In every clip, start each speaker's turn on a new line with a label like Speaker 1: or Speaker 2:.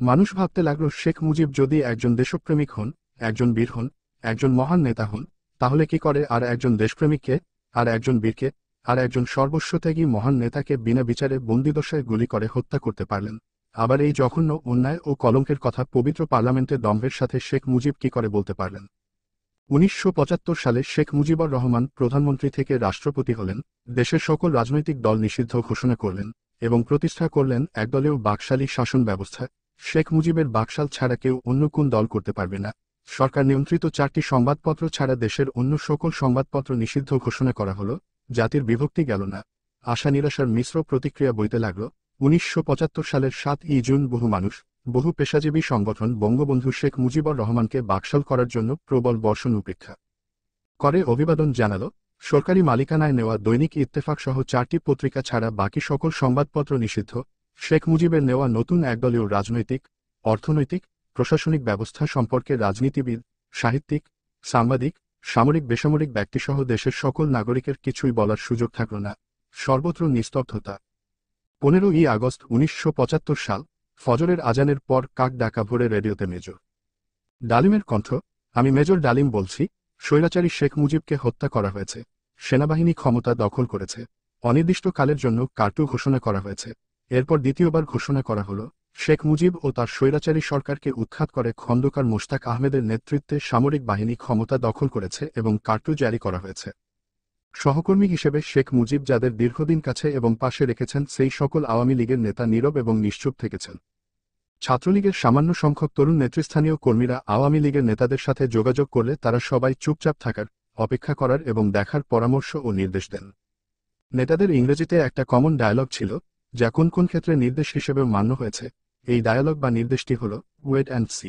Speaker 1: মানুষ ভাবতে লাগল শেখ মুজিব যদি একজন দেশপ্রেমিক হন, একজন বীর হন, একজন মহান নেতা হন, তাহলে কি করে আর একজন দেশপ্রেমিককে, আর একজন বীরকে, আর একজন সর্বস্বত্যাগী মহান নেতাকে বিনা বিচারে বন্দিদশায় গুলি করে হত্যা করতে পারলেন? আবার এই জঘন্য অন্যায় ও কলঙ্কের কথা পবিত্র পার্লামেন্টে দম্ভের সাথে শেখ মুজিব কি করে বলতে পারলেন? ১৯৭৫ সালে শেখ মুজিবুর রহমান প্রধানমন্ত্রী থেকে রাষ্ট্রপতি হলেন, দেশের সকল রাজনৈতিক দল নিষিদ্ধ ঘোষণা করলেন এবং প্রতিষ্ঠা করলেন একদলীয় বাকশালী শাসন ব্যবস্থা। শেখ মুজিবের বাকশাল ছাড়া কেউ অন্য কোন দল করতে পারবে না। সরকার নিয়ন্ত্রিত 4টি সংবাদপত্র ছাড়া দেশের অন্য সকল সংবাদপত্র নিষিদ্ধ ঘোষণা করা হলো। জাতির বিভক্তি গেল না, আশা নিরাশার মিশ্র প্রতিক্রিয়া বইতে লাগল। ১৯৭৫ সালের 7ই জুন বহু মানুষ, বহু পেশাজীবী সংগঠন বঙ্গবন্ধু শেখ মুজিবুর রহমানকে বাকশাল করার জন্য প্রবল বর্ষণ উপেক্ষা করে অভিবাদন জানাল। সরকারি মালিকানায় নেওয়া দৈনিক ইত্তেফাক সহ 4টি পত্রিকা ছাড়া বাকি সকল সংবাদপত্র নিষিদ্ধ। শেখ মুজিবের নেওয়া নতুন একদলীয় রাজনৈতিক, অর্থনৈতিক, প্রশাসনিক ব্যবস্থা সম্পর্কে রাজনীতিবিদ, সাহিত্যিক, সাংবাদিক, সামরিক বেসামরিক ব্যক্তিসহ দেশের সকল নাগরিকের কিছুই বলার সুযোগ থাকল না। সর্বত্র নিস্তব্ধতা। 15ই আগস্ট ১৯৭৫ সাল, ফজরের আজানের পর কাক ডাকা ভোরে রেডিওতে মেজর ডালিমের কণ্ঠ। আমি মেজর ডালিম বলছি, স্বৈরাচারী শেখ মুজিবকে হত্যা করা হয়েছে, সেনাবাহিনী ক্ষমতা দখল করেছে, অনির্দিষ্টকালের জন্য কার্ফিউ ঘোষণা করা হয়েছে। এরপর দ্বিতীয়বার ঘোষণা করা হলো, শেখ মুজিব ও তার স্বৈরাচারী সরকারকে উৎখাত করে খন্দকার মোশতাক আহমেদের নেতৃত্বে সামরিক বাহিনী ক্ষমতা দখল করেছে এবং কার্ফিউ জারি করা হয়েছে। সহকর্মী হিসেবে শেখ মুজিব যাদের দীর্ঘদিন কাছে এবং পাশে রেখেছেন সেই সকল আওয়ামী লীগের নেতা নীরব এবং নিশ্চুপ থেকেছেন। ছাত্রলীগের সামান্য সংখ্যক তরুণ নেতৃস্থানীয় কর্মীরা আওয়ামী লীগের নেতাদের সাথে যোগাযোগ করলে তারা সবাই চুপচাপ থাকার, অপেক্ষা করার এবং দেখার পরামর্শ ও নির্দেশ দেন। নেতাদের ইংরেজিতে একটা কমন ডায়ালগ ছিল, যা কোন কোন ক্ষেত্রে নির্দেশ হিসেবেও মান্য হয়েছে। এই ডায়ালগ বা নির্দেশটি হল ওয়েট অ্যান্ড সি।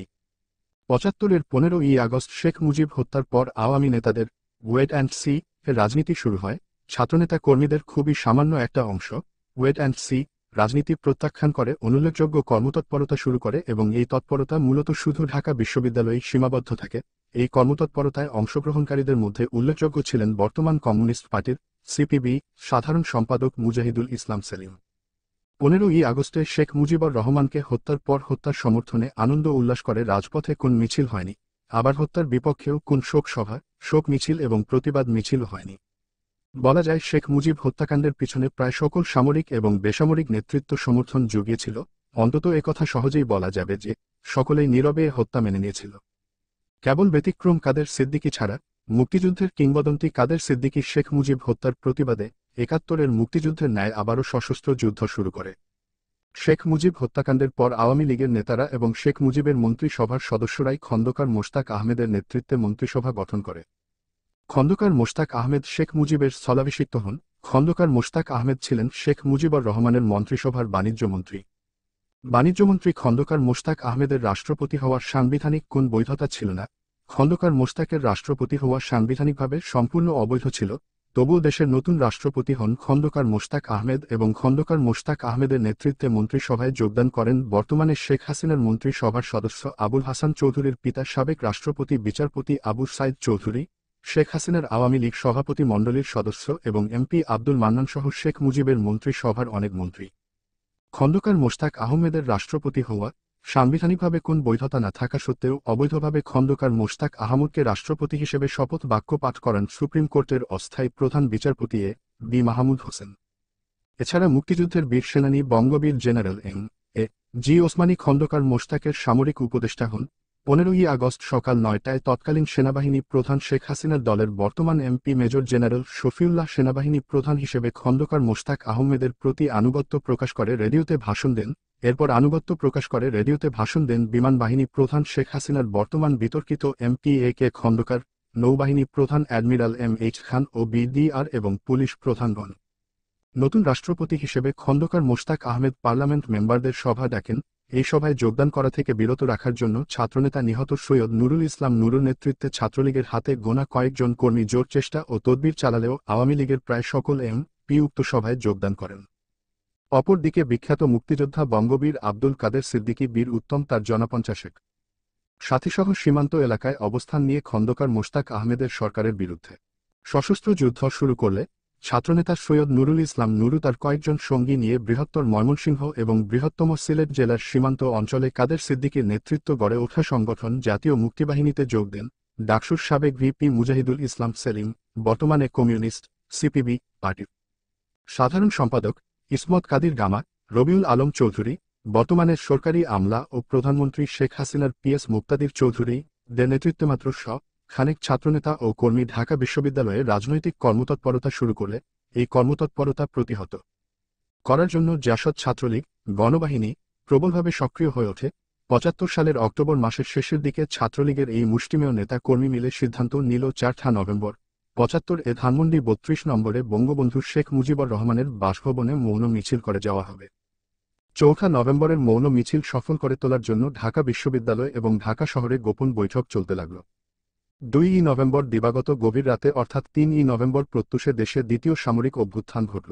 Speaker 1: ৭৫-এর 15ই আগস্ট শেখ মুজিব হত্যার পর আওয়ামী নেতাদের ওয়েট অ্যান্ড সি এর রাজনীতি শুরু হয়। ছাত্রনেতা কর্মীদের খুবই সামান্য একটা অংশ ওয়েট অ্যান্ড সি রাজনীতি প্রত্যাখ্যান করে অনুল্লেখযোগ্য কর্মতৎপরতা শুরু করে এবং এই তৎপরতা মূলত শুধু ঢাকা বিশ্ববিদ্যালয়েই সীমাবদ্ধ থাকে। এই কর্মতৎপরতায় অংশগ্রহণকারীদের মধ্যে উল্লেখযোগ্য ছিলেন বর্তমান কমিউনিস্ট পার্টির সিপিবি সাধারণ সম্পাদক মুজাহিদুল ইসলাম সেলিম। 15ই আগস্টে শেখ মুজিবুর রহমানকে হত্যার পর হত্যার সমর্থনে আনন্দ উল্লাস করে রাজপথে কোন মিছিল হয়নি, আবার হত্যার বিপক্ষেও কোন শোক সভা, শোক মিছিল এবং প্রতিবাদ মিছিলও হয়নি। বলা যায় শেখ মুজিব হত্যাকাণ্ডের পিছনে প্রায় সকল সামরিক এবং বেসামরিক নেতৃত্ব সমর্থন জুগিয়েছিল। অন্তত একথা সহজেই বলা যাবে যে সকলেই নীরবে হত্যা মেনে নিয়েছিল। কেবল ব্যতিক্রম কাদের সিদ্দিকী ছাড়া। মুক্তিযুদ্ধের কিংবদন্তি কাদের সিদ্দিকী শেখ মুজিব হত্যার প্রতিবাদে ৭১-এর মুক্তিযুদ্ধের ন্যায় আবারও সশস্ত্র যুদ্ধ শুরু করে। শেখ মুজিব হত্যাকাণ্ডের পর আওয়ামী লীগের নেতারা এবং শেখ মুজিবের মন্ত্রিসভার সদস্যরাই খন্দকার মোশতাক আহমেদের নেতৃত্বে মন্ত্রিসভা গঠন করে। খন্দকার মোশতাক আহমেদ শেখ মুজিবের স্থলাভিষিক্ত হন। খন্দকার মোশতাক আহমেদ ছিলেন শেখ মুজিবুর রহমানের মন্ত্রিসভার বাণিজ্যমন্ত্রী। বাণিজ্যমন্ত্রী খন্দকার মোশতাক আহমেদের রাষ্ট্রপতি হওয়ার সাংবিধানিক কোন বৈধতা ছিল না। খন্দকার মোশতাকের রাষ্ট্রপতি হওয়া সাংবিধানিকভাবে সম্পূর্ণ অবৈধ ছিল। তবুও দেশের নতুন রাষ্ট্রপতি হন খন্দকার মোশতাক আহমেদ এবং খন্দকার মোশতাক আহমেদের নেতৃত্বে মন্ত্রিসভায় যোগদান করেন বর্তমানে শেখ হাসিনার মন্ত্রিসভার সদস্য আবুল হাসান চৌধুরীর পিতা সাবেক রাষ্ট্রপতি বিচারপতি আবু সাইদ চৌধুরী, শেখ হাসিনার আওয়ামী লীগ সভাপতি মণ্ডলীর সদস্য এবং এমপি আব্দুল মান্নান সহ শেখ মুজিবের মন্ত্রিসভার অনেক মন্ত্রী। খন্দকার মোশতাক আহমেদের রাষ্ট্রপতি হওয়া সাংবিধানিকভাবে কোন বৈধতা না থাকা সত্ত্বেও অবৈধভাবে খন্দকার মোশতাক আহমদকে রাষ্ট্রপতি হিসেবে শপথ বাক্য পাঠ করান সুপ্রিম কোর্টের অস্থায়ী প্রধান বিচারপতি এ বি মাহমুদ হোসেন। এছাড়া মুক্তিযুদ্ধের বীর সেনানী বঙ্গবীর general M A G Osmani Khandaker মোশতাকের সামরিক উপদেষ্টা হন। 15ই আগস্ট সকাল 9টায় তৎকালীন সেনাবাহিনী প্রধান শেখ হাসিনার দলের বর্তমান এমপি মেজর জেনারেল শফিউল্লাহ সেনাবাহিনী প্রধান হিসেবে খন্দকার মোশতাক আহমেদের প্রতি আনুগত্য প্রকাশ করে রেডিওতে ভাষণ দেন। এরপর আনুগত্য প্রকাশ করে রেডিওতে ভাষণ দেন বিমান বাহিনী প্রধান শেখ হাসিনার বর্তমান বিতর্কিত এমপি এ কে খন্দকার, নৌবাহিনী প্রধান অ্যাডমিরাল এম এইচ খান ও বিডিআর এবং পুলিশ প্রধানগণ। নতুন রাষ্ট্রপতি হিসেবে খন্দকার মোশতাক আহমেদ পার্লামেন্ট মেম্বারদের সভা ডাকেন। এই সভায় যোগদান করা থেকে বিরত রাখার জন্য ছাত্রনেতা নিহত সৈয়দ নুরুল ইসলাম নুরুর নেতৃত্বে ছাত্রলীগের হাতে গোনা কয়েকজন কর্মী জোর চেষ্টা ও তদবির চালালেও আওয়ামী লীগের প্রায় সকল এমপি উক্ত সভায় যোগদান করেন। অপরদিকে বিখ্যাত মুক্তিযোদ্ধা বঙ্গবীর আব্দুল কাদের সিদ্দিকী বীর উত্তম তার জনপঞ্চাশেক সাথীসহ সীমান্ত এলাকায় অবস্থান নিয়ে খন্দকার মোশতাক আহমেদের সরকারের বিরুদ্ধে সশস্ত্র যুদ্ধ শুরু করলে ছাত্রনেতা সৈয়দ নুরুল ইসলাম নুরু তার কয়েকজন সঙ্গী নিয়ে বৃহত্তর ময়মনসিংহ এবং বৃহত্তম সিলেট জেলার সীমান্ত অঞ্চলে কাদের সিদ্দিকীর নেতৃত্ব গড়ে ওঠা সংগঠন জাতীয় মুক্তিবাহিনীতে যোগ দেন ডাকসুর সাবেক ভিপি মুজাহিদুল ইসলাম সেলিম, বর্তমানে কমিউনিস্ট সিপিবি পার্টির সাধারণ সম্পাদক ইসমত কাদির গামা, রবিউল আলম চৌধুরী, বর্তমানে সরকারি আমলা ও প্রধানমন্ত্রী শেখ হাসিনার পিএস মুক্তাদির চৌধুরী দের নেতৃত্বে মাত্র খানেক ছাত্রনেতা ও কর্মী ঢাকা বিশ্ববিদ্যালয়ে রাজনৈতিক কর্মতৎপরতা শুরু করলে এই কর্মতৎপরতা প্রতিহত করার জন্য জাসদ ছাত্রলীগ গণবাহিনী প্রবলভাবে সক্রিয় হয়ে ওঠে। ৭৫ সালের অক্টোবর মাসের শেষের দিকে ছাত্রলীগের এই মুষ্টিমেয় নেতা কর্মী মিলে সিদ্ধান্ত নিল ৪ নভেম্বর ৭৫ ধানমন্ডি ৩২ নম্বরে বঙ্গবন্ধু শেখ মুজিবুর রহমানের বাসভবনে মৌন মিছিল করে যাওয়া হবে। ৪ নভেম্বরের মৌন মিছিল সফল করে তোলার জন্য ঢাকা বিশ্ববিদ্যালয় এবং ঢাকা শহরে গোপন বৈঠক চলতে লাগল। ২ নভেম্বর দিবাগত গভীর রাতে অর্থাৎ ৩ নভেম্বর প্রত্যুষে দেশে দ্বিতীয় সামরিক অভ্যুত্থান ঘটল।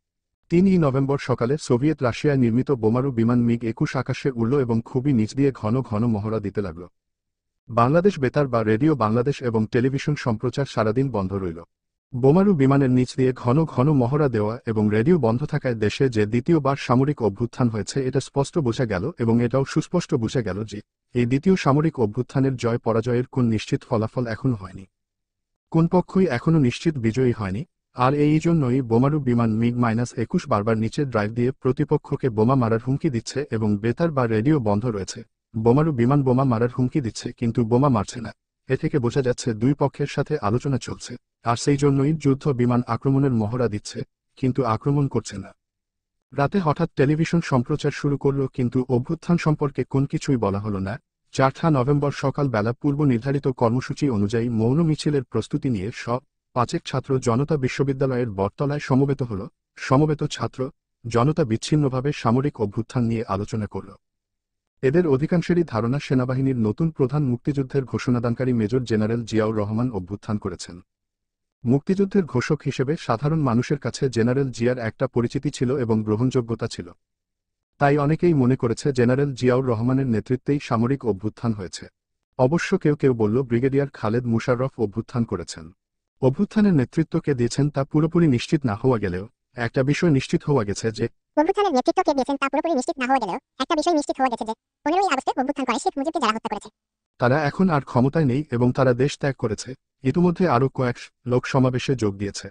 Speaker 1: ৩ নভেম্বর সকালে সোভিয়েত রাশিয়ায় নির্মিত বোমারু বিমান মিগ-২১ আকাশে উড়ল এবং খুবই নিচ দিয়ে ঘন ঘন মহড়া দিতে লাগল। বাংলাদেশ বেতার বা রেডিও বাংলাদেশ এবং টেলিভিশন সম্প্রচার সারাদিন বন্ধ রইল। বোমারু বিমানের নিচ দিয়ে ঘন ঘন মহড়া দেওয়া এবং রেডিও বন্ধ থাকায় দেশে যে দ্বিতীয়বার সামরিক অভ্যুত্থান হয়েছে এটা স্পষ্ট বোঝা গেল এবং এটাও সুস্পষ্ট বোঝা গেল যে এই দ্বিতীয় সামরিক অভ্যুত্থানের জয় পরাজয়ের কোন নিশ্চিত ফলাফল এখনও হয়নি, কোন পক্ষই এখনও নিশ্চিত বিজয়ী হয়নি। আর এই জন্যই বোমারু বিমান মিগ-২১ বারবার নিচে ড্রাইভ দিয়ে প্রতিপক্ষকে বোমা মারার হুমকি দিচ্ছে এবং বেতার বা রেডিও বন্ধ রয়েছে। বোমারু বিমান বোমা মারার হুমকি দিচ্ছে কিন্তু বোমা মারছে না। এ থেকে বোঝা যাচ্ছে দুই পক্ষের সাথে আলোচনা চলছে, আর সেই জন্যই যুদ্ধ বিমান আক্রমণের মহড়া দিচ্ছে কিন্তু আক্রমণ করছে না। রাতে হঠাৎ টেলিভিশন সম্প্রচার শুরু করল কিন্তু অভ্যুত্থান সম্পর্কে কোন কিছুই বলা হলো না। ৪ নভেম্বর সকাল বেলা পূর্ব নির্ধারিত কর্মসূচি অনুযায়ী মৌন মিছিলের প্রস্তুতি নিয়ে পাঁচেক ছাত্র জনতা বিশ্ববিদ্যালয়ের বটতলায় সমবেত হল। সমবেত ছাত্র জনতা বিচ্ছিন্নভাবে সামরিক অভ্যুত্থান নিয়ে আলোচনা করল। এদের অধিকাংশেরই ধারণা সেনাবাহিনীর নতুন প্রধান মুক্তিযুদ্ধের ঘোষণাদানকারী মেজর জেনারেল জিয়াউর রহমান অভ্যুত্থান করেছেন। মুক্তিযুদ্ধের ঘোষক হিসেবে সাধারণ মানুষের কাছে জেনারেল জিয়ার একটা পরিচিতি ছিল এবং গ্রহণযোগ্যতা ছিল। তাই অনেকেই মনে করেছে জেনারেল জিয়াউর রহমানের নেতৃত্বেই সামরিক অভ্যুত্থান হয়েছে। অবশ্য কেউ কেউ বলল ব্রিগেডিয়ার খালেদ মুশাররফ অভ্যুত্থান করেছেন। অভ্যুত্থানের নেতৃত্ব কে দিয়েছেন তা পুরোপুরি নিশ্চিত না হওয়া গেলেও একটা বিষয় নিশ্চিত হওয়া গেছে যে
Speaker 2: অভ্যুত্থানের নেতৃত্ব কে দিয়েছেন তা পুরোপুরি নিশ্চিত না হওয়া গেলেও একটা বিষয় নিশ্চিত হওয়া গেছে যে 15ই আগস্টে অভ্যুত্থান করে শেখ মুজিবকে যারা হত্যা করেছে
Speaker 1: তারা এখন আর ক্ষমতায় নেই এবং তারা দেশ ত্যাগ করেছে। ইতিমধ্যে আরও কয়েক লোক সমাবেশে যোগ দিয়েছে।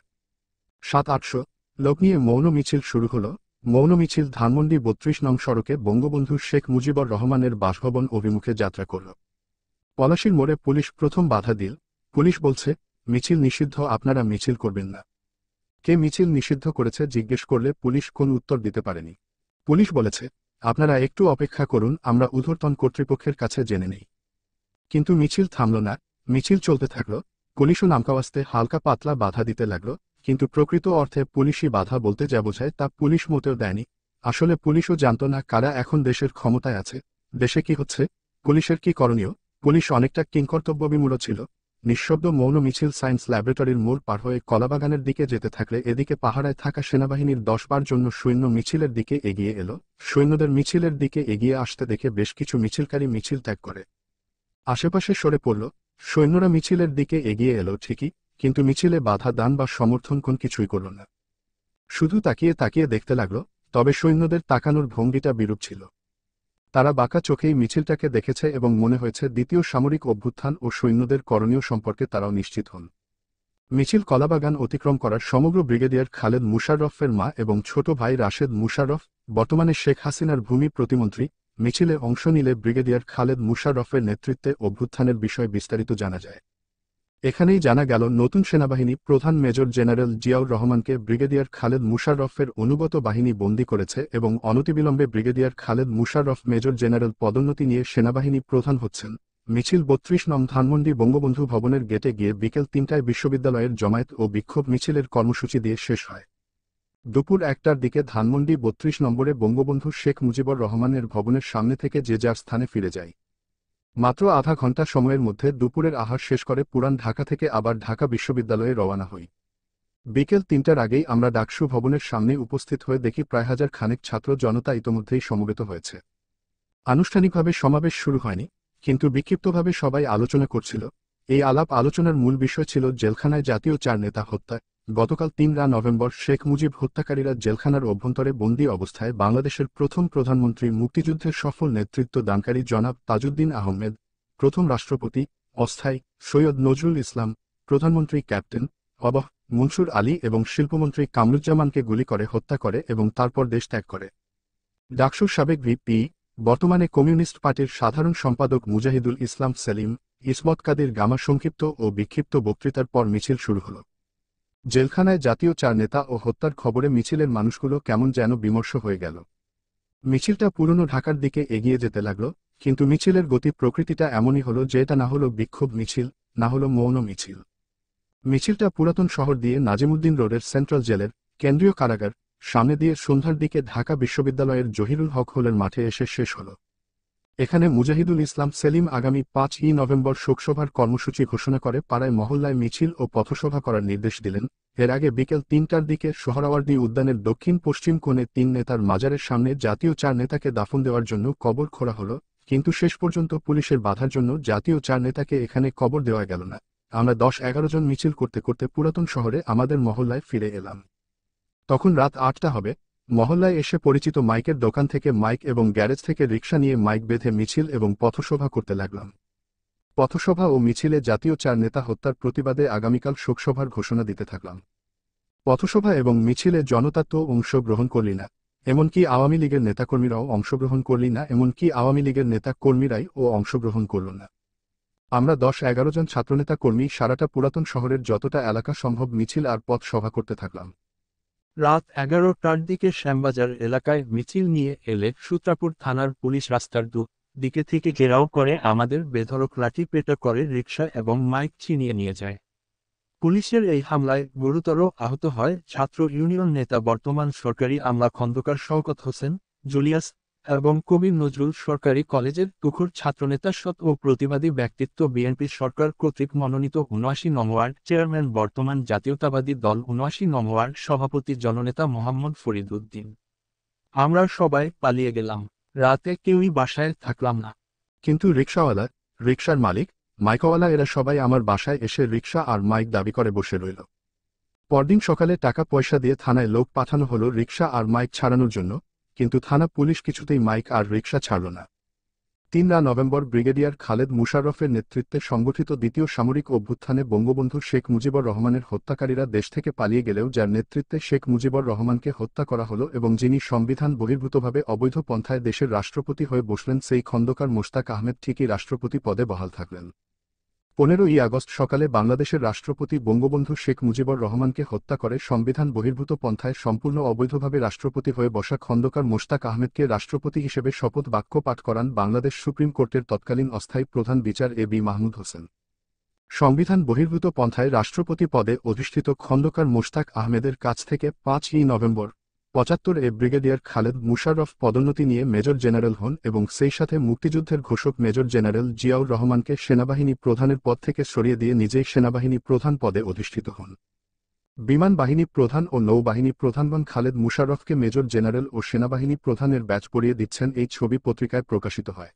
Speaker 1: ৭-৮০০ লোক নিয়ে মৌন মিছিল শুরু হল। মৌন মিছিল ধানমন্ডি ৩২ নং সড়কে বঙ্গবন্ধু শেখ মুজিবুর রহমানের বাসভবন অভিমুখে যাত্রা করল। পলাশীর মোড়ে পুলিশ প্রথম বাধা দিল। পুলিশ বলছে, মিছিল নিষিদ্ধ, আপনারা মিছিল করবেন না। কে মিছিল নিষিদ্ধ করেছে জিজ্ঞেস করলে পুলিশ কোনো উত্তর দিতে পারেনি। পুলিশ বলেছে, আপনারা একটু অপেক্ষা করুন, আমরা ঊর্ধ্বতন কর্তৃপক্ষের কাছে জেনে নেই। কিন্তু মিছিল থামল না, মিছিল চলতে থাকল। পুলিশও নামকাওয়াস্তে হালকা পাতলা বাধা দিতে লাগল, কিন্তু প্রকৃত অর্থে পুলিশি বাধা বলতে যা বোঝায় তা পুলিশ মোটেও দেয়নি। আসলে পুলিশও জানত না কারা এখন দেশের ক্ষমতায় আছে, দেশে কি হচ্ছে, পুলিশের কি করণীয়। পুলিশ অনেকটা কিংকর্তব্যবিমূঢ় ছিল। নিঃশব্দ মৌন মিছিল সায়েন্স ল্যাবরেটরির মোড় পার হয়ে কলাবাগানের দিকে যেতে থাকলে এদিকে পাহারায় থাকা সেনাবাহিনীর ১০ জন সৈন্য মিছিলের দিকে এগিয়ে এলো। সৈন্যদের মিছিলের দিকে এগিয়ে আসতে দেখে বেশ কিছু মিছিলকারী মিছিল ত্যাগ করে আশেপাশে সরে পড়ল। সৈন্যরা মিছিলের দিকে এগিয়ে এলো ঠিকই, কিন্তু মিছিলে বাধা দান বা সমর্থন কোন কিছুই করল না। শুধু তাকিয়ে তাকিয়ে দেখতে লাগল। তবে সৈন্যদের তাকানোর ভঙ্গিটা বিরূপ ছিল। তারা বাঁকা চোখেই মিছিলটাকে দেখেছে এবং মনে হয়েছে দ্বিতীয় সামরিক অভ্যুত্থান ও সৈন্যদের করণীয় সম্পর্কে তারাও নিশ্চিত হন। মিছিল কলাবাগান অতিক্রম করার সমগ্র ব্রিগেডিয়ার খালেদ মুশাররফের মা এবং ছোট ভাই রাশেদ মুশাররফ, বর্তমানে শেখ হাসিনার ভূমি প্রতিমন্ত্রী, মিছিলে অংশ নিলে ব্রিগেডিয়ার খালেদ মুশাররফের নেতৃত্বে অভ্যুত্থানের বিষয়ে বিস্তারিত জানা যায়। এখানেই জানা গেল নতুন সেনাবাহিনী প্রধান মেজর জেনারেল জিয়াউর রহমানকে ব্রিগেডিয়ার খালেদ মুশাররফের অনুগত বাহিনী বন্দী করেছে এবং অনতিবিলম্বে brigadier Khaled Musharraf major general পদোন্নতি নিয়ে সেনাবাহিনী প্রধান হচ্ছেন। মিছিল ৩২ নং ধানমন্ডি বঙ্গবন্ধু ভবনের গেটে গিয়ে বিকেল ৩টায় বিশ্ববিদ্যালয়ের জমায়েত ও বিক্ষোভ মিছিলের কর্মসূচি দিয়ে শেষ হয়। দুপুর ১টার দিকে ধানমন্ডি ৩২ নম্বরে বঙ্গবন্ধু শেখ মুজিবুর রহমানের ভবনের সামনে থেকে যে যার স্থানে ফিরে যায়। মাত্র আধা ঘণ্টা সময়ের মধ্যে দুপুরের আহার শেষ করে পুরান ঢাকা থেকে আবার ঢাকা বিশ্ববিদ্যালয়ে রওনা হই। বিকেল ৩টার আগেই আমরা ডাকসু ভবনের সামনে উপস্থিত হয়ে দেখি প্রায় হাজার খানেক ছাত্র জনতা ইতোমধ্যেই সমবেত হয়েছে। আনুষ্ঠানিকভাবে সমাবেশ শুরু হয়নি, কিন্তু বিক্ষিপ্তভাবে সবাই আলোচনা করছিল। এই আলাপ আলোচনার মূল বিষয় ছিল জেলখানায় জাতীয় ৪ নেতা হত্যা, গতকাল ৩ নভেম্বর শেখ মুজিব হত্যাকারীরা জেলখানার অভ্যন্তরে বন্দী অবস্থায় বাংলাদেশের প্রথম প্রধানমন্ত্রী, মুক্তিযুদ্ধের সফল নেতৃত্ব দানকারী জনাব তাজউদ্দিন আহমেদ, প্রথম রাষ্ট্রপতি অস্থায়ী সৈয়দ নজরুল ইসলাম, প্রধানমন্ত্রী ক্যাপ্টেন অবহ মনসুর আলী এবং শিল্পমন্ত্রী কামরুজ্জামানকে গুলি করে হত্যা করে এবং তারপর দেশ ত্যাগ করে। ডাকসুর সাবেক ভিপি, বর্তমানে কমিউনিস্ট পার্টির সাধারণ সম্পাদক মুজাহিদুল ইসলাম সেলিম, ইসমত কাদির গামা সংক্ষিপ্ত ও বিক্ষিপ্ত বক্তৃতার পর মিছিল শুরু হল। জেলখানায় জাতীয় চার নেতা ও হত্যার খবরে মিছিলের মানুষগুলো কেমন যেন বিমর্ষ হয়ে গেল। মিছিলটা পুরনো ঢাকার দিকে এগিয়ে যেতে লাগল, কিন্তু মিছিলের গতি প্রকৃতিটা এমনই হলো যে এটা না হলো বিক্ষোভ মিছিল, না হলো মৌন মিছিল। মিছিলটা পুরাতন শহর দিয়ে নাজিমুদ্দিন রোডের সেন্ট্রাল জেলের কেন্দ্রীয় কারাগার সামনে দিয়ে সন্ধ্যার দিকে ঢাকা বিশ্ববিদ্যালয়ের জহিরুল হক হলের মাঠে এসে শেষ হল। এখানে মুজাহিদুল ইসলাম সেলিম আগামী ৫ই নভেম্বর শোকসভার কর্মসূচি ঘোষণা করে পাড়ায় মহল্লায় মিছিল ও পথসভা করার নির্দেশ দিলেন। এর আগে বিকেল ৩টার দিকে সোহরাওয়ার্দী উদ্যানের দক্ষিণ পশ্চিম কোণে ৩ নেতার মাজারের সামনে জাতীয় চার নেতাকে দাফন দেওয়ার জন্য কবর খোঁড়া হল, কিন্তু শেষ পর্যন্ত পুলিশের বাধার জন্য জাতীয় চার নেতাকে এখানে কবর দেওয়া গেল না। আমরা ১০-১১ জন মিছিল করতে করতে পুরাতন শহরে আমাদের মহল্লায় ফিরে এলাম। তখন রাত ৮টা হবে। মহল্লায় এসে পরিচিত মাইকের দোকান থেকে মাইক এবং গ্যারেজ থেকে রিকশা নিয়ে মাইক বেঁধে মিছিল এবং পথসভা করতে লাগলাম। পথসভা ও মিছিলে জাতীয় চার নেতা হত্যার প্রতিবাদে আগামীকাল শোকসভার ঘোষণা দিতে থাকলাম। পথসভা এবং মিছিলে জনতা তো অংশগ্রহণ করলি না, এমনকি আওয়ামী লীগের নেতাকর্মীরাও অংশগ্রহণ করলি না, এমনকি আওয়ামী লীগের নেতা কর্মীরাই ও অংশগ্রহণ করল না। আমরা ১০-১১ জন ছাত্রনেতা কর্মী সারাটা পুরাতন শহরের যতটা এলাকা সম্ভব মিছিল আর পথ সভা করতে থাকলাম।
Speaker 3: রাত ১১টার দিকে শ্যামবাজার এলাকায় মিছিল নিয়ে এলে সূত্রাপুর থানার পুলিশ রাস্তার দিকে থেকে ঘেরাও করে আমাদের বেধড়ক লাঠি পেটা করে রিকশা এবং মাইক ছিনিয়ে নিয়ে যায়। পুলিশের এই হামলায় গুরুতর আহত হয় ছাত্র ইউনিয়ন নেতা বর্তমান সরকারি আমলা খন্দকার শওকত হোসেন, জুলিয়াস এবং কবি নজরুল সরকারি কলেজের তুখুর ছাত্রনেতা সৎ ও প্রতিবাদী ব্যক্তিত্ব বিএনপি সরকার কর্তৃক মনোনীত ৭৯ নং ওয়ার্ড চেয়ারম্যান বর্তমান জাতীয়তাবাদী দল ৭৯ নং ওয়ার্ড সভাপতি জননেতা মোহাম্মদ ফরিদ উদ্দিন। আমরা সবাই পালিয়ে গেলাম। রাতে কেউই বাসায় থাকলাম না।
Speaker 1: কিন্তু রিকশাওয়ালা, রিকশার মালিক, মাইকওয়ালা এরা সবাই আমার বাসায় এসে রিকশা আর মাইক দাবি করে বসে রইল। পরদিন সকালে টাকা পয়সা দিয়ে থানায় লোক পাঠানো হলো রিকশা আর মাইক ছাড়ানোর জন্য, কিন্তু থানা পুলিশ কিছুতেই মাইক আর রিকশা ছাড়ল না। ৩ নভেম্বর ব্রিগেডিয়ার খালেদ মুশাররফের নেতৃত্বে সংগঠিত দ্বিতীয় সামরিক অভ্যুত্থানে বঙ্গবন্ধু শেখ মুজিবুর রহমানের হত্যাকারীরা দেশ থেকে পালিয়ে গেলেও যার নেতৃত্বে শেখ মুজিবুর রহমানকে হত্যা করা হলো এবং যিনি সংবিধান বহির্ভূতভাবে অবৈধ পন্থায় দেশের রাষ্ট্রপতি হয়ে বসলেন, সেই খন্দকার মোশতাক আহমেদ ঠিকই রাষ্ট্রপতি পদে বহাল থাকলেন। ১৫ই আগস্ট সকালে বাংলাদেশের রাষ্ট্রপতি বঙ্গবন্ধু শেখ মুজিবুর রহমানকে হত্যা করে সংবিধান বহির্ভূত পন্থায় সম্পূর্ণ অবৈধভাবে রাষ্ট্রপতি হয়ে বসা খন্দকার মোশতাক আহমেদকে রাষ্ট্রপতি হিসেবে শপথ বাক্য পাঠ করান বাংলাদেশ সুপ্রিম কোর্টের তৎকালীন অস্থায়ী প্রধান বিচার এ বি মাহমুদ হোসেন। সংবিধান বহির্ভূত পন্থায় রাষ্ট্রপতি পদে অধিষ্ঠিত খন্দকার মোশতাক আহমেদের কাছ থেকে ৫ই নভেম্বর ৭৫ ব্রিগেডিয়ার খালেদ মুশাররফ পদোন্নতি নিয়ে মেজর জেনারেল হন এবং সেই সাথে মুক্তিযুদ্ধের ঘোষক মেজর জেনারেল জিয়াউর রহমানকে সেনাবাহিনী প্রধানের পদ থেকে সরিয়ে দিয়ে নিজেই সেনাবাহিনী প্রধান পদে অধিষ্ঠিত হন। বিমান বাহিনী প্রধান ও নৌবাহিনী প্রধানগণ খালেদ মুশাররফকে মেজর জেনারেল ও সেনাবাহিনী প্রধানের ব্যাচ পরিয়ে দিচ্ছেন, এই ছবি পত্রিকায় প্রকাশিত হয়।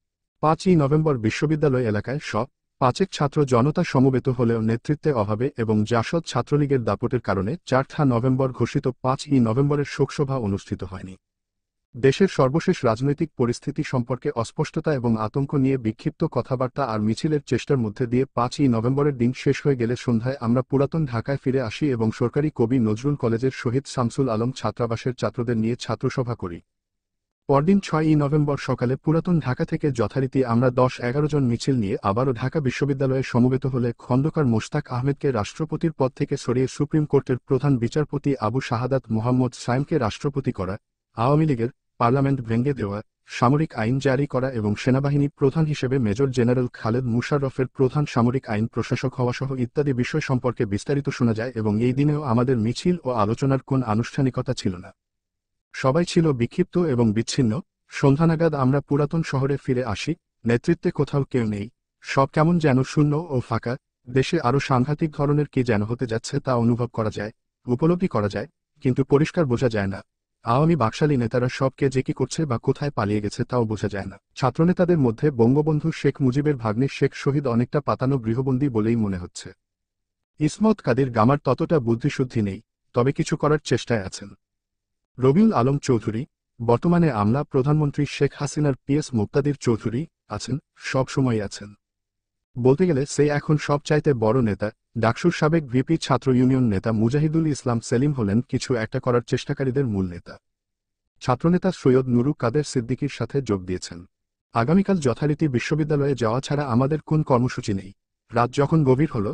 Speaker 1: ৫ই নভেম্বর বিশ্ববিদ্যালয় এলাকায় পাঁচেক ছাত্র জনতা সমবেত হলেও নেতৃত্বে অভাবে এবং জাসদ ছাত্রলীগের দাপটের কারণে ৪ নভেম্বর ঘোষিত ৫ই নভেম্বরের শোকসভা অনুষ্ঠিত হয়নি। দেশের সর্বশেষ রাজনৈতিক পরিস্থিতি সম্পর্কে অস্পষ্টতা এবং আতঙ্ক নিয়ে বিক্ষিপ্ত কথাবার্তা আর মিছিলের চেষ্টার মধ্যে দিয়ে ৫ই নভেম্বরের দিন শেষ হয়ে গেলে সন্ধ্যায় আমরা পুরাতন ঢাকায় ফিরে আসি এবং সরকারি কবি নজরুল কলেজের শহীদ শামসুল আলম ছাত্রাবাসের ছাত্রদের নিয়ে ছাত্রসভা করি। পরদিন ৬ই নভেম্বর সকালে পুরাতন ঢাকা থেকে যথারীতি আমরা ১০-১১ জন মিছিল নিয়ে আবারও ঢাকা বিশ্ববিদ্যালয়ে সমবেত হলে খন্দকার মোশতাক আহমেদকে রাষ্ট্রপতির পদ থেকে সরিয়ে সুপ্রিম কোর্টের প্রধান বিচারপতি আবু শাহাদাত মোহাম্মদ সাইমকে রাষ্ট্রপতি করা, আওয়ামী লীগের পার্লামেন্ট ভেঙে দেওয়া, সামরিক আইন জারি করা এবং সেনাবাহিনী প্রধান হিসেবে মেজর জেনারেল খালেদ মুশাররফের প্রধান সামরিক আইন প্রশাসক হওয়াসহ ইত্যাদি বিষয় সম্পর্কে বিস্তারিত শোনা যায় এবং এই দিনেও আমাদের মিছিল ও আলোচনার কোন আনুষ্ঠানিকতা ছিল না। সবাই ছিল বিক্ষিপ্ত এবং বিচ্ছিন্ন। সন্ধ্যা নাগাদ আমরা পুরাতন শহরে ফিরে আসি। নেতৃত্বে কোথাও কেউ নেই, সব কেমন যেন শূন্য ও ফাঁকা। দেশে আরও সাংঘাতিক ধরনের কি যেন হতে যাচ্ছে তা অনুভব করা যায়, উপলব্ধি করা যায়, কিন্তু পরিষ্কার বোঝা যায় না। আওয়ামী বাকশালী নেতারা সব কে যে কি করছে বা কোথায় পালিয়ে গেছে তাও বোঝা যায় না। ছাত্রনেতাদের মধ্যে বঙ্গবন্ধু শেখ মুজিবের ভাগ্নে শেখ শহীদ অনেকটা পাতানো গৃহবন্দী বলেই মনে হচ্ছে। ইসমত কাদির গামার ততটা বুদ্ধিশুদ্ধি নেই, তবে কিছু করার চেষ্টায় আছেন। রবিউল আলম চৌধুরী, বর্তমানে আমলা প্রধানমন্ত্রী শেখ হাসিনার পিএস মুক্তাদির চৌধুরী আছেন, সব সময় আছেন। বলতে গেলে সে এখন সবচাইতে বড় নেতা। ডাকসুর সাবেক ভিপি ছাত্র ইউনিয়ন নেতা মুজাহিদুল ইসলাম সেলিম হলেন কিছু একটা করার চেষ্টাকারীদের মূল নেতা। ছাত্রনেতা সৈয়দ নুরু কাদের সিদ্দিকীর সাথে যোগ দিয়েছেন। আগামীকাল যথারীতি বিশ্ববিদ্যালয়ে যাওয়া ছাড়া আমাদের কোন কর্মসূচি নেই। রাত যখন গভীর হল,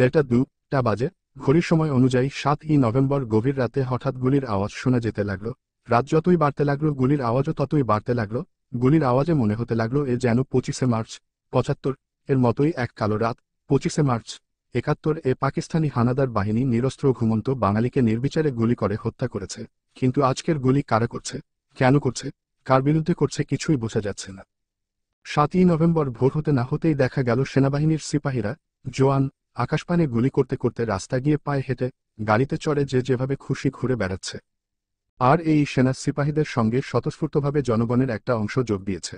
Speaker 1: 1:30 বাজে, ঘড়ির সময় অনুযায়ী 7ই নভেম্বর গভীর রাতে হঠাৎ গুলির আওয়াজ শোনা যেতে লাগল। রাত যতই বাড়তে লাগলো গুলির আওয়াজও ততই বাড়তে লাগলো। গুলির আওয়াজে মনে হতে লাগলো এ যেন 25শে মার্চ 75 এর মতোই এক কালো রাত। 25শে মার্চ 71 এ পাকিস্তানি হানাদার বাহিনী নিরস্ত্র ঘুমন্ত বাঙালিকে নির্বিচারে গুলি করে হত্যা করেছে। কিন্তু আজকের গুলি কারা করছে, কেন করছে, কার বিরুদ্ধে করছে কিছুই বোঝা যাচ্ছে না। 7ই নভেম্বর ভোর হতে না হতেই দেখা গেল সেনাবাহিনীর সিপাহীরা, জওয়ান, আকাশপানে গুলি করতে করতে রাস্তা গিয়ে পায়ে হেঁটে, গাড়িতে চড়ে যে যেভাবে খুশি ঘুরে বেড়াচ্ছে। আর এই সেনা সিপাহীদের সঙ্গে স্বতঃস্ফূর্তভাবে জনগণের একটা অংশ যোগ দিয়েছে।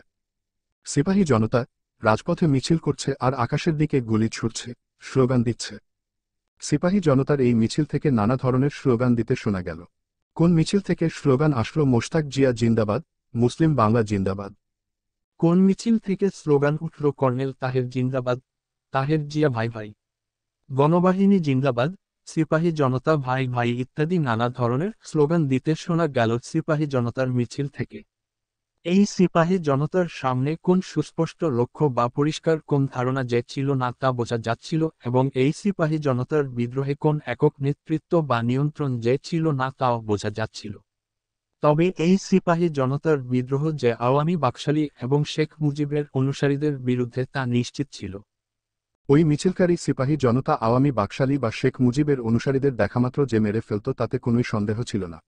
Speaker 1: সিপাহী জনতা রাজপথে মিছিল করছে আর আকাশের দিকে গুলি ছুটছে, স্লোগান দিচ্ছে। সিপাহী জনতার এই মিছিল থেকে নানা ধরনের স্লোগান দিতে শোনা গেল। কোন মিছিল থেকে স্লোগান আসলো মোশতাক জিয়া জিন্দাবাদ, মুসলিম বাংলা জিন্দাবাদ।
Speaker 3: কোন মিছিল থেকে স্লোগান উঠল কর্নেল তাহের জিন্দাবাদ, তাহের জিয়া ভাই ভাই, গণবাহিনী জিন্দাবাদ, সিপাহী জনতা ভাই ভাই ইত্যাদি নানা ধরনের স্লোগান দিতে শোনা গেল সিপাহী জনতার মিছিল থেকে। এই সিপাহী জনতার সামনে কোন সুস্পষ্ট লক্ষ্য বা পরিষ্কার কোন ধারণা যে ছিল না তা বোঝা যাচ্ছিল, এবং এই সিপাহী জনতার বিদ্রোহে কোন একক নেতৃত্ব বা নিয়ন্ত্রণ যে ছিল না তাও বোঝা যাচ্ছিল। তবে এই সিপাহী জনতার বিদ্রোহ যে আওয়ামী বাকশালী এবং শেখ মুজিবের অনুসারীদের বিরুদ্ধে তা নিশ্চিত ছিল।
Speaker 1: ওই মিছিলকারী সিপাহী জনতা আওয়ামী বাকশালী বা শেখ মুজিবের অনুসারীদের দেখামাত্র যে মেরে ফেলত তাতে কোনোই সন্দেহ ছিল না।